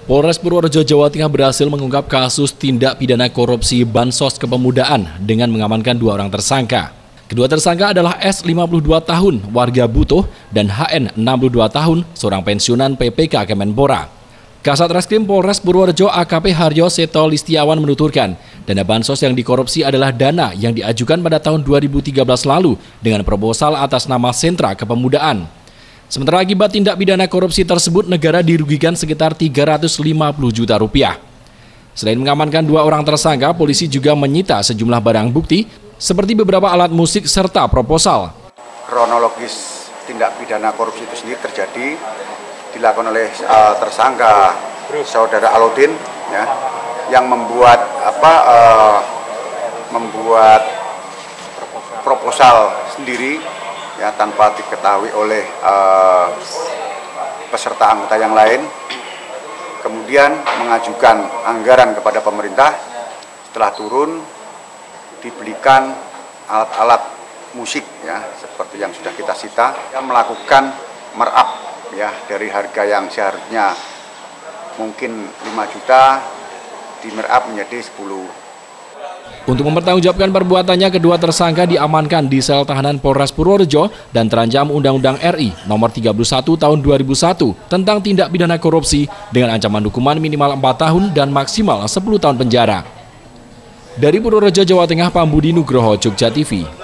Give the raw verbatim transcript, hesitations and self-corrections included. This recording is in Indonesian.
Polres Purworejo, Jawa Tengah berhasil mengungkap kasus tindak pidana korupsi Bansos Kepemudaan dengan mengamankan dua orang tersangka. Kedua tersangka adalah S lima puluh dua tahun, warga Butuh, dan H N enam puluh dua tahun, seorang pensiunan P P K Kemenpora. Kasat Reskrim Polres Purworejo A K P Haryo Seto Listiawan menuturkan, dana bansos yang dikorupsi adalah dana yang diajukan pada tahun dua ribu tiga belas lalu dengan proposal atas nama Sentra Kepemudaan. Sementara akibat tindak pidana korupsi tersebut, negara dirugikan sekitar tiga ratus lima puluh juta rupiah. Selain mengamankan dua orang tersangka, polisi juga menyita sejumlah barang bukti seperti beberapa alat musik serta proposal. Kronologis tindak pidana korupsi itu sendiri terjadi dilakukan oleh uh, tersangka saudara Aludin, ya, yang membuat apa uh, membuat proposal sendiri, ya, tanpa diketahui oleh uh, peserta anggota yang lain, kemudian mengajukan anggaran kepada pemerintah. Setelah turun, dibelikan alat-alat musik, ya, seperti yang sudah kita sita, yang melakukan merap, ya, dari harga yang seharusnya mungkin lima juta di merap menjadi sepuluh. Untuk mempertanggungjawabkan perbuatannya, kedua tersangka diamankan di sel tahanan Polres Purworejo dan terancam Undang-Undang R I Nomor tiga puluh satu Tahun dua ribu satu tentang tindak pidana korupsi dengan ancaman hukuman minimal empat tahun dan maksimal sepuluh tahun penjara. Dari Purworejo, Jawa Tengah, Pambudi Nugroho, Jogja T V.